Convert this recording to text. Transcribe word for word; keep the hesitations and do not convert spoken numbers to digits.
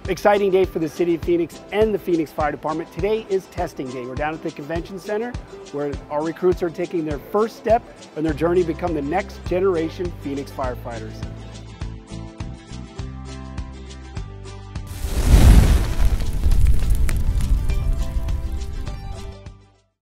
Exciting day for the City of Phoenix and the Phoenix Fire Department. Today is testing day. We're down at the Convention Center where our recruits are taking their first step on their journey to become the next generation Phoenix firefighters.